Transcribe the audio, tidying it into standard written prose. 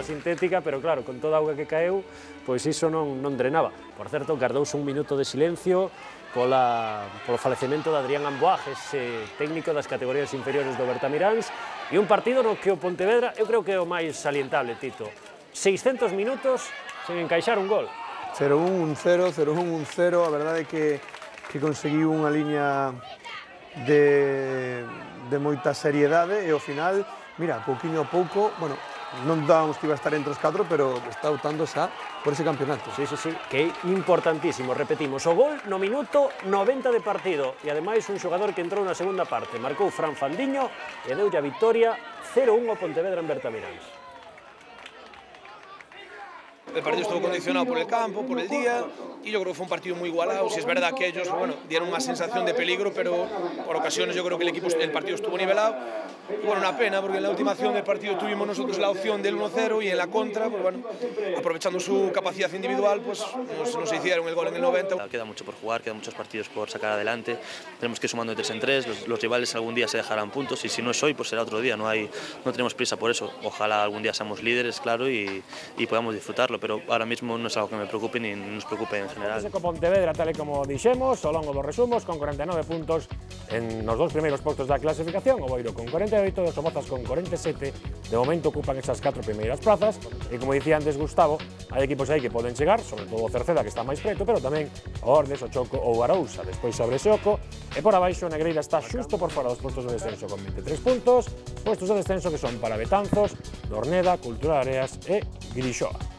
sintética, pero claro, con toda a auga que caeu, pois iso non drenaba. Por certo, gardouse un minuto de silencio polo falecemento de Adrián Amboaj, ese técnico das categorías inferiores do Bertamiráns, e un partido no que o Pontevedra, eu creo que é o máis salientable, Tito. 600 minutos sen encaixar un gol. 0-1-1-0, 0-1-1-0, a verdade é que conseguiu unha liña de moita seriedade e ao final, mira, pouquiño a pouco, bueno, non dábamos que iba a estar entre os 4, pero está optando xa por ese campeonato. Sí, que é importantísimo, repetimos, o gol no minuto 90 de partido e ademais un xogador que entrou na segunda parte, marcou Fran Fandiño e deulle a victoria 0-1 ao Pontevedra en Bertamiráns. El partido estuvo condicionado por el campo, por el día, y yo creo que fue un partido muy igualado. Si es verdad que ellos, bueno, dieron una sensación de peligro, pero por ocasiones yo creo que el partido estuvo nivelado. Y bueno, una pena, porque en la última acción del partido tuvimos nosotros la opción del 1-0 y en la contra, pues bueno, aprovechando su capacidad individual, pues nos hicieron el gol en el 90. Queda mucho por jugar, quedan muchos partidos por sacar adelante. Tenemos que ir sumando de 3 en 3, los rivales algún día se dejarán puntos y si no es hoy, pues será otro día. No tenemos prisa por eso. Ojalá algún día seamos líderes, claro, y podamos disfrutarlo, pero ahora mismo no es algo que me preocupe ni nos preocupe en general. Ese Pontevedra, tal e como dixemos, ao longo dos resumos, con 49 puntos nos 2 primeiros postos da clasificación, o Boiro con 48 e os Somozas con 47, de momento ocupan esas 4 primeiras plazas, e como dicía antes Gustavo, hai equipos aí que poden chegar, sobre todo o Cerceda que está máis preto, pero tamén o Ordes, o Choco ou o Arousa, despois sobre Xeoco, e por abaixo o Negreira está xusto por fora dos postos de descenso con 23 puntos, postos de descenso que son para Betanzos, Dorneda, Cultural Areas e Grixoa.